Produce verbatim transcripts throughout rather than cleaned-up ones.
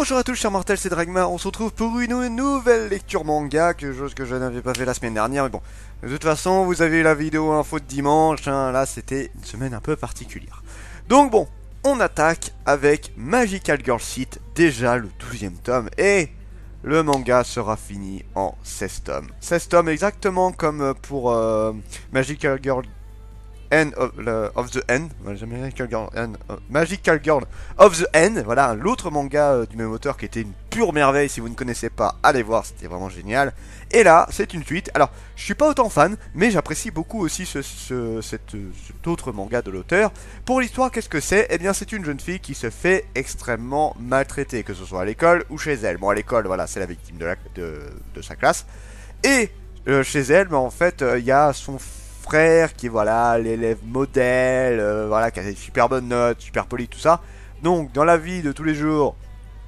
Bonjour à tous, chers mortels, c'est Dragma. On se retrouve pour une nouvelle lecture manga, que chose que je n'avais pas fait la semaine dernière. Mais bon, de toute façon, vous avez eu la vidéo info de dimanche. Hein, là, c'était une semaine un peu particulière. Donc bon, on attaque avec Magical Girl Seat, déjà le douzième tome. Et le manga sera fini en seize tomes. seize tomes exactement comme pour euh, Magical Girl End of, le, of the End, Magical Girl, End, uh, Magical Girl of the End, voilà, l'autre manga euh, du même auteur qui était une pure merveille. Si vous ne connaissez pas, allez voir, c'était vraiment génial. Et là, c'est une suite. Alors, je suis pas autant fan, mais j'apprécie beaucoup aussi ce, ce, cette, cet autre manga de l'auteur. Pour l'histoire, qu'est-ce que c'est? Eh bien, c'est une jeune fille qui se fait extrêmement maltraiter, que ce soit à l'école ou chez elle. Bon, à l'école, voilà, c'est la victime de, la, de, de sa classe. Et euh, chez elle, bah, en fait, il euh, y a son frère qui est voilà l'élève modèle, euh, voilà, qui a des super bonnes notes, super poli, tout ça. Donc dans la vie de tous les jours,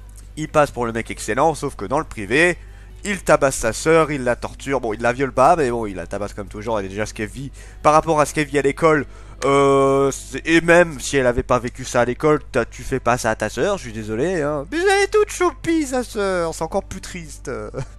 il passe pour le mec excellent, sauf que dans le privé, il tabasse sa sœur, il la torture. Bon, il la viole pas, mais bon, il la tabasse comme toujours. Et déjà ce qu'elle vit par rapport à ce qu'elle vit à l'école, euh, et même si elle avait pas vécu ça à l'école, tu fais pas ça à ta sœur, je suis désolé, hein. Mais elle est toute choupie, sa sœur, c'est encore plus triste.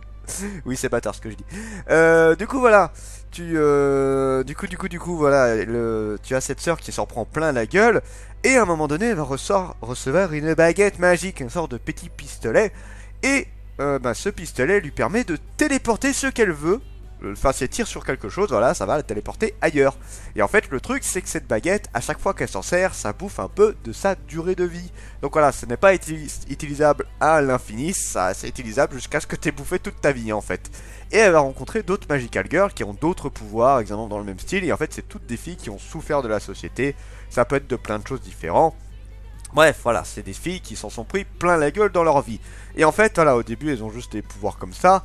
Oui, c'est bâtard ce que je dis. Euh, du coup, voilà. Tu, euh, du coup, du coup, du coup, voilà. Le, tu as cette sœur qui s'en prend plein la gueule. Et à un moment donné, elle va ressort, recevoir une baguette magique, une sorte de petit pistolet. Et euh, bah, ce pistolet lui permet de téléporter ce qu'elle veut. Enfin, si elle tire sur quelque chose, voilà, ça va la téléporter ailleurs. Et en fait, le truc, c'est que cette baguette, à chaque fois qu'elle s'en sert, ça bouffe un peu de sa durée de vie. Donc voilà, ce n'est pas utilis utilisable à l'infini, ça c'est utilisable jusqu'à ce que tu aies bouffé toute ta vie, en fait. Et elle va rencontrer d'autres Magical Girls qui ont d'autres pouvoirs, exactement dans le même style. Et en fait, c'est toutes des filles qui ont souffert de la société. Ça peut être de plein de choses différentes. Bref, voilà, c'est des filles qui s'en sont pris plein la gueule dans leur vie. Et en fait, voilà, au début, elles ont juste des pouvoirs comme ça.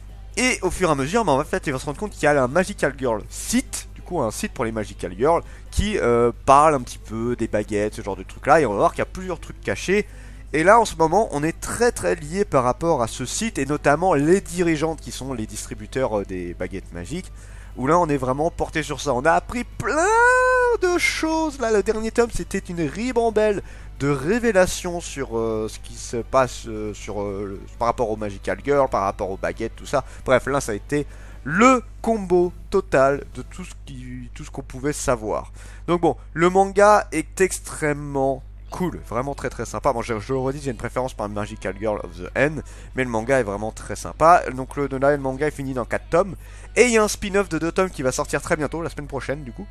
Et au fur et à mesure, bah en fait, il va se rendre compte qu'il y a un Magical Girl site, du coup un site pour les Magical Girls, qui euh, parle un petit peu des baguettes, ce genre de trucs là, et on va voir qu'il y a plusieurs trucs cachés. Et là, en ce moment, on est très très lié par rapport à ce site, et notamment les dirigeantes qui sont les distributeurs euh, des baguettes magiques, où là, on est vraiment porté sur ça. On a appris plein de choses, là, le dernier tome, c'était une ribambelle de révélations sur euh, ce qui se passe euh, sur, euh, par rapport aux Magical Girl, par rapport aux baguettes, tout ça. Bref, là, ça a été le combo total de tout ce qui, tout ce qu'on pouvait savoir. Donc bon, le manga est extrêmement cool, vraiment très très sympa. Bon, je, je le redis, j'ai une préférence pour Magical Girl of the End, mais le manga est vraiment très sympa. Donc le, le manga est fini dans quatre tomes, et il y a un spin-off de deux tomes qui va sortir très bientôt, la semaine prochaine, du coup.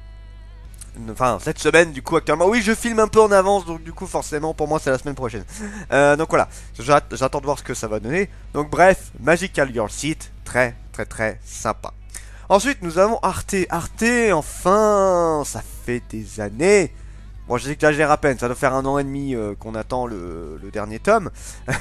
Enfin, cette semaine, du coup, actuellement. Oui, je filme un peu en avance, donc du coup, forcément, pour moi, c'est la semaine prochaine. Euh, donc voilà, j'attends de voir ce que ça va donner. Donc bref, Magical Girl Seat, très, très, très sympa. Ensuite, nous avons Arte. Arte, enfin, ça fait des années. Bon, j'exagère à peine, ça doit faire un an et demi euh, qu'on attend le, le dernier tome.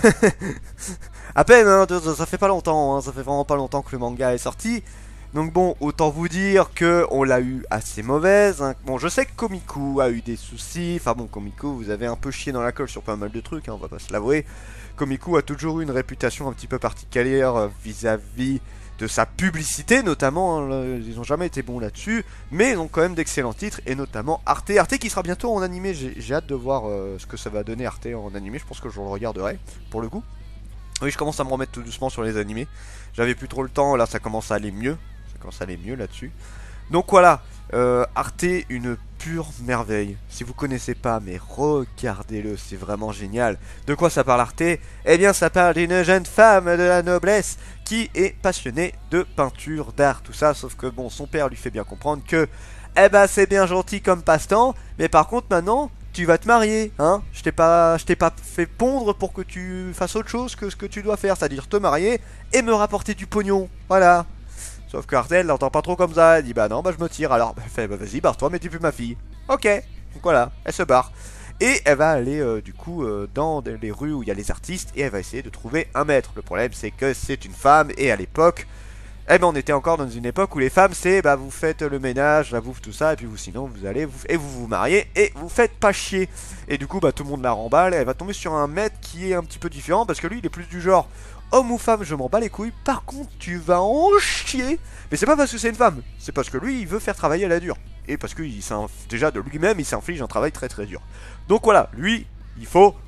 À peine, hein, ça fait pas longtemps, hein, ça fait vraiment pas longtemps que le manga est sorti. Donc bon, autant vous dire que on l'a eu assez mauvaise. Hein. Bon, je sais que Komiku a eu des soucis. Enfin bon, Komiku, vous avez un peu chié dans la colle sur pas mal de trucs, hein, on va pas se l'avouer. Komiku a toujours eu une réputation un petit peu particulière vis-à-vis de sa publicité, notamment. Hein, ils ont jamais été bons là-dessus, mais ils ont quand même d'excellents titres, et notamment Arte. Arte qui sera bientôt en animé. J'ai hâte de voir euh, ce que ça va donner Arte en animé. Je pense que je le regarderai, pour le coup. Oui, je commence à me remettre tout doucement sur les animés. J'avais plus trop le temps, là ça commence à aller mieux. Ça commence à aller mieux là-dessus. Donc voilà, euh, Arte, une pure merveille. Si vous connaissez pas, mais regardez-le, c'est vraiment génial. De quoi ça parle Arte? Eh bien, ça parle d'une jeune femme de la noblesse qui est passionnée de peinture, d'art, tout ça. Sauf que bon, son père lui fait bien comprendre que, eh ben, c'est bien gentil comme passe-temps, mais par contre maintenant, tu vas te marier, hein. Je t'ai pas, je t'ai pas fait pondre pour que tu fasses autre chose que ce que tu dois faire, c'est-à-dire te marier et me rapporter du pognon. Voilà. Sauf que Arte, elle l'entend pas trop comme ça. Elle dit bah non, bah je me tire. Alors, elle fait bah vas-y, barre-toi, mais t'es plus ma fille. Ok. Donc voilà, elle se barre. Et elle va aller euh, du coup euh, dans les rues où il y a les artistes, et elle va essayer de trouver un maître. Le problème, c'est que c'est une femme, et à l'époque, eh ben on était encore dans une époque où les femmes, c'est bah vous faites le ménage, la bouffe, tout ça, et puis vous sinon vous allez vous, et vous vous mariez et vous faites pas chier. Et du coup bah tout le monde la remballe, et elle va tomber sur un maître qui est un petit peu différent, parce que lui il est plus du genre homme ou femme, je m'en bats les couilles. Par contre, tu vas en chier. Mais c'est pas parce que c'est une femme, c'est parce que lui, il veut faire travailler à la dure. Et parce que il déjà de lui-même, il s'inflige un travail très très dur. Donc voilà, lui, il faut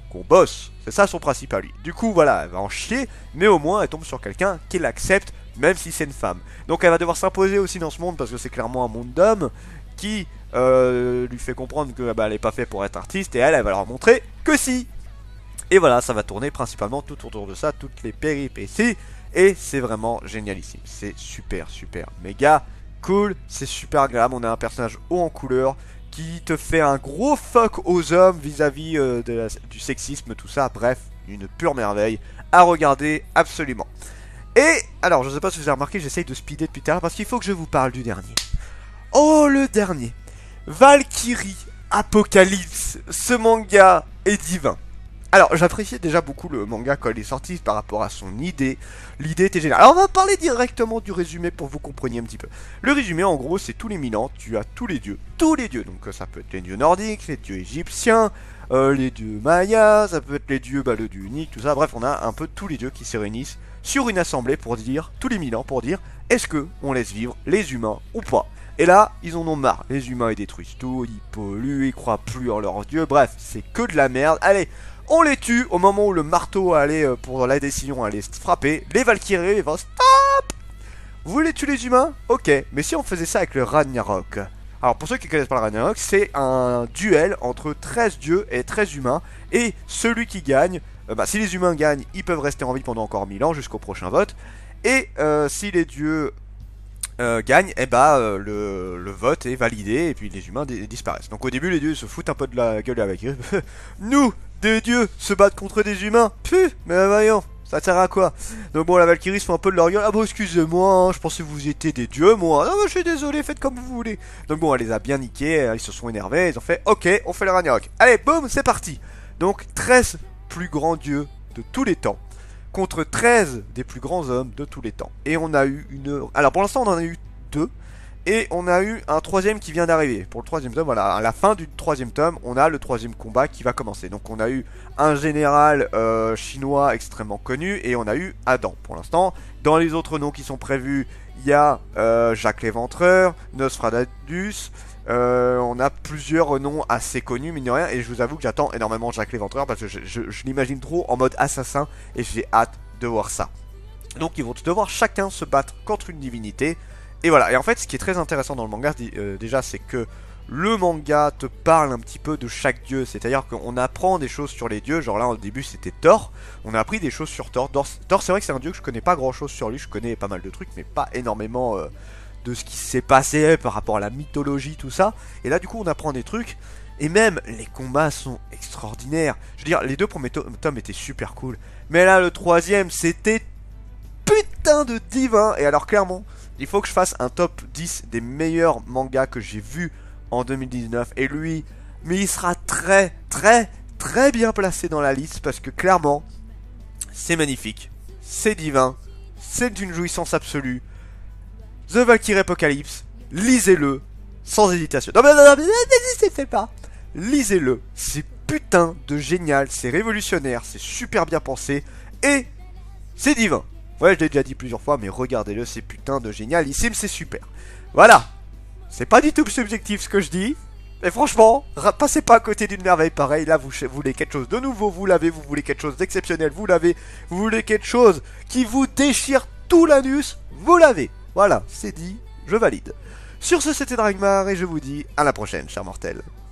qu'on bosse. C'est ça son principe à lui. Du coup, voilà, elle va en chier, mais au moins elle tombe sur quelqu'un qui l'accepte, même si c'est une femme. Donc elle va devoir s'imposer aussi dans ce monde, parce que c'est clairement un monde d'hommes, qui euh, lui fait comprendre que bah, elle n'est pas faite pour être artiste, et elle, elle va leur montrer que si. Et voilà, ça va tourner principalement tout autour de ça, toutes les péripéties, et c'est vraiment génialissime. C'est super, super, méga cool, c'est super agréable. On a un personnage haut en couleur, qui te fait un gros fuck aux hommes vis-à-vis euh, de la, du sexisme, tout ça. Bref, une pure merveille à regarder absolument. Et alors, je sais pas si vous avez remarqué, j'essaye de speeder depuis tout à l'heure parce qu'il faut que je vous parle du dernier. Oh, le dernier, Valkyrie Apocalypse. Ce manga est divin. Alors, j'appréciais déjà beaucoup le manga quand il est sorti par rapport à son idée. L'idée était géniale. Alors, on va parler directement du résumé pour que vous compreniez un petit peu. Le résumé, en gros, c'est tous les mille ans, tu as tous les dieux. Tous les dieux. Donc, ça peut être les dieux nordiques, les dieux égyptiens, euh, les dieux mayas, ça peut être les dieux, bah, le dieu unique, tout ça. Bref, on a un peu tous les dieux qui se réunissent sur une assemblée pour dire, tous les mille ans, pour dire, est-ce que on laisse vivre les humains ou pas? Et là, ils en ont marre. Les humains, ils détruisent tout, ils polluent, ils croient plus en leur dieu. Bref, c'est que de la merde. Allez, on les tue au moment où le marteau allait, euh, pour la décision, allait se frapper. Les Valkyries, ils vont stop. Vous voulez tuer les humains? Ok, mais si on faisait ça avec le Ragnarok? Alors pour ceux qui connaissent pas le Ragnarok, c'est un duel entre treize dieux et treize humains. Et celui qui gagne, euh, bah, si les humains gagnent, ils peuvent rester en vie pendant encore mille ans jusqu'au prochain vote. Et euh, si les dieux euh, gagnent, et bah euh, le, le vote est validé et puis les humains disparaissent. Donc au début les dieux se foutent un peu de la gueule avec eux. Nous, des dieux, se battent contre des humains. Puh, mais voyons, ça sert à quoi? Donc bon, la Valkyrie se fait un peu de leur gueule. Ah bon, excusez-moi, hein, je pensais que vous étiez des dieux, moi. Ah bah, je suis désolé, faites comme vous voulez. Donc bon, elle les a bien niqués, ils se sont énervés, ils ont fait, ok, on fait le Ragnarok. Allez, boum, c'est parti. Donc treize plus grands dieux de tous les temps contre treize des plus grands hommes de tous les temps. Et on a eu une... Alors pour l'instant, on en a eu deux. Et on a eu un troisième qui vient d'arriver. Pour le troisième tome, voilà, à la fin du troisième tome, on a le troisième combat qui va commencer. Donc on a eu un général euh, chinois extrêmement connu et on a eu Adam pour l'instant. Dans les autres noms qui sont prévus, il y a euh, Jacques l'Éventreur, Nosferatu, euh, on a plusieurs noms assez connus, mine de rien. Et je vous avoue que j'attends énormément Jacques l'Éventreur parce que je, je, je l'imagine trop en mode assassin et j'ai hâte de voir ça. Donc ils vont devoir chacun se battre contre une divinité. Et voilà, et en fait ce qui est très intéressant dans le manga euh, déjà c'est que le manga te parle un petit peu de chaque dieu. C'est-à-dire qu'on apprend des choses sur les dieux, genre là au début c'était Thor. On a appris des choses sur Thor. Thor, Thor c'est vrai que c'est un dieu que je connais pas grand chose sur lui, je connais pas mal de trucs mais pas énormément euh, de ce qui s'est passé par rapport à la mythologie, tout ça. Et là du coup on apprend des trucs. Et même les combats sont extraordinaires. Je veux dire, les deux premiers to tomes étaient super cool. Mais là le troisième c'était putain de divin. Et alors clairement... il faut que je fasse un top dix des meilleurs mangas que j'ai vus en deux mille dix-neuf. Et lui, mais il sera très, très, très bien placé dans la liste. Parce que clairement, c'est magnifique. C'est divin. C'est une jouissance absolue. The Valkyrie Apocalypse. Lisez-le. Sans hésitation. Non mais non, non, non, n'hésitez pas. Lisez-le. C'est putain de génial. C'est révolutionnaire. C'est super bien pensé. Et c'est divin. Ouais, je l'ai déjà dit plusieurs fois, mais regardez-le, c'est putain de génialissime, c'est super. Voilà. C'est pas du tout subjectif ce que je dis. Mais franchement, passez pas à côté d'une merveille pareille. Là, vous voulez quelque chose de nouveau, vous l'avez. Vous voulez quelque chose d'exceptionnel, vous l'avez. Vous voulez quelque chose qui vous déchire tout l'anus, vous l'avez. Voilà, c'est dit, je valide. Sur ce, c'était Dragmar, et je vous dis à la prochaine, chers mortels.